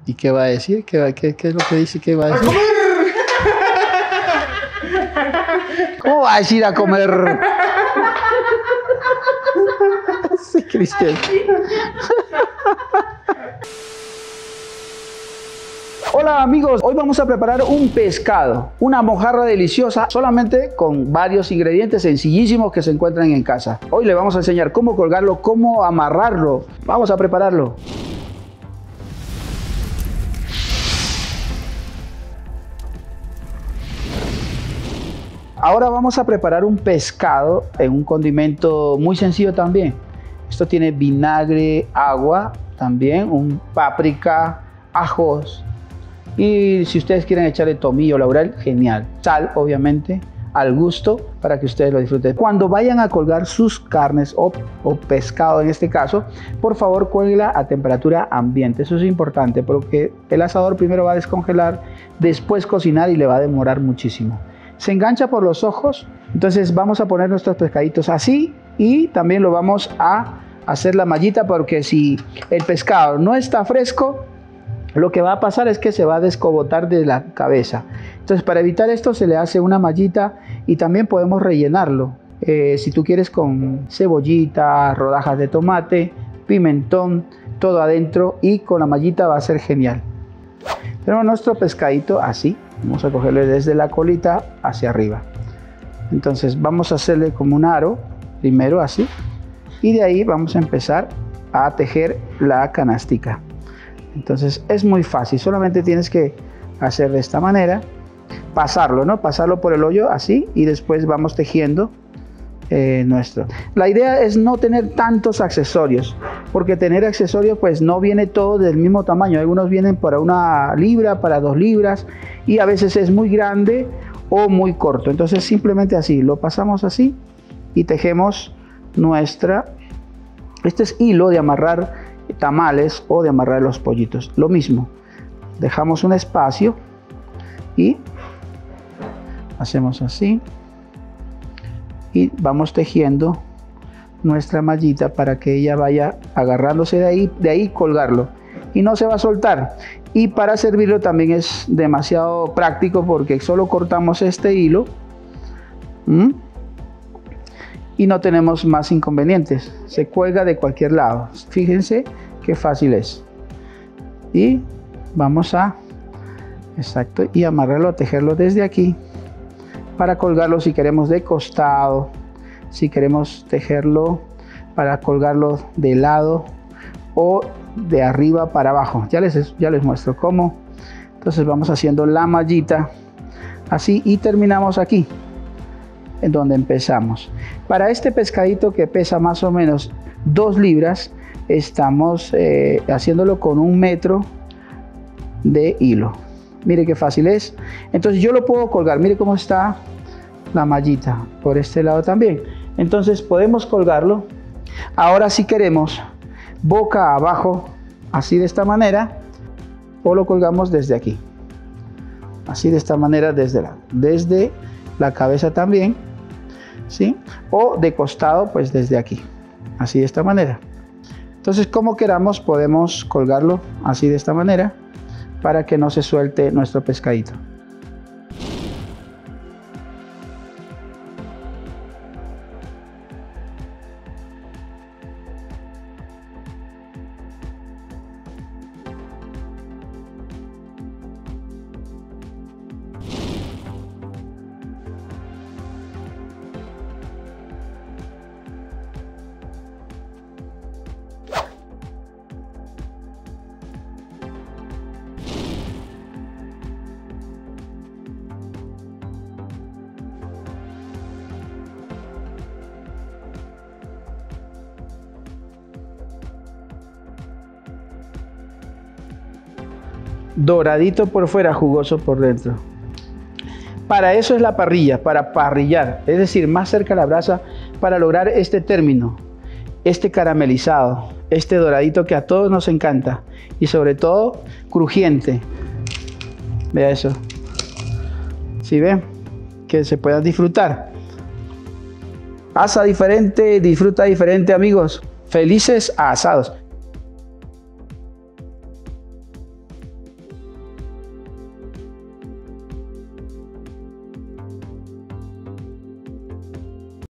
¿Y qué va a decir? ¿Qué es lo que dice que va a decir? ¿Cómo va a decir a comer? Sí, Cristian. Hola amigos, hoy vamos a preparar un pescado, una mojarra deliciosa solamente con varios ingredientes sencillísimos que se encuentran en casa. Hoy le vamos a enseñar cómo colgarlo, cómo amarrarlo. Vamos a prepararlo. Ahora vamos a preparar un pescado en un condimento muy sencillo también. Esto tiene vinagre, agua, también un páprica, ajos. Y si ustedes quieren echarle tomillo, laurel, genial. Sal, obviamente, al gusto para que ustedes lo disfruten. Cuando vayan a colgar sus carnes o pescado en este caso, por favor cuélguela a temperatura ambiente. Eso es importante porque el asador primero va a descongelar, después cocinar y le va a demorar muchísimo. Se engancha por los ojos, entonces vamos a poner nuestros pescaditos así y también lo vamos a hacer la mallita porque si el pescado no está fresco, lo que va a pasar es que se va a descogotar de la cabeza. Entonces para evitar esto se le hace una mallita y también podemos rellenarlo. Si tú quieres con cebollita, rodajas de tomate, pimentón, todo adentro y con la mallita va a ser genial. Tenemos nuestro pescadito así. Vamos a cogerle desde la colita hacia arriba. Entonces vamos a hacerle como un aro, primero así. Y de ahí vamos a empezar a tejer la canastica. Entonces es muy fácil, solamente tienes que hacer de esta manera, pasarlo, ¿no? Pasarlo por el hoyo así y después vamos tejiendo nuestro. La idea es no tener tantos accesorios, porque tener accesorios pues no viene todo del mismo tamaño. Algunos vienen para 1 libra, para 2 libras y a veces es muy grande o muy corto. Entonces simplemente así, lo pasamos así y tejemos este es hilo de amarrar tamales o de amarrar los pollitos. Lo mismo, dejamos un espacio y hacemos así y vamos tejiendo nuestra mallita para que ella vaya agarrándose de ahí colgarlo y no se va a soltar. Y para servirlo también es demasiado práctico porque solo cortamos este hilo y no tenemos más inconvenientes, se cuelga de cualquier lado. Fíjense qué fácil es. Y vamos a y amarrarlo, tejerlo desde aquí para colgarlo si queremos de costado, si queremos tejerlo para colgarlo de lado o de arriba para abajo. Ya les muestro cómo. Entonces vamos haciendo la mallita así y terminamos aquí en donde empezamos. Para este pescadito que pesa más o menos 2 libras, estamos haciéndolo con 1 metro de hilo. Mire qué fácil es. Entonces yo lo puedo colgar. Mire cómo está la mallita por este lado también. Entonces podemos colgarlo. Ahora si queremos boca abajo, así de esta manera, o lo colgamos desde aquí. Así de esta manera desde la cabeza también. ¿Sí? O de costado pues desde aquí, así de esta manera. Entonces como queramos podemos colgarlo así de esta manera para que no se suelte nuestro pescadito. Doradito por fuera, jugoso por dentro. Para eso es la parrilla, para parrillar, es decir, más cerca a la brasa para lograr este término, este caramelizado, este doradito que a todos nos encanta y sobre todo crujiente. Vea eso. ¿Sí ven? Que se pueda disfrutar. Asa diferente, disfruta diferente, amigos. Felices asados.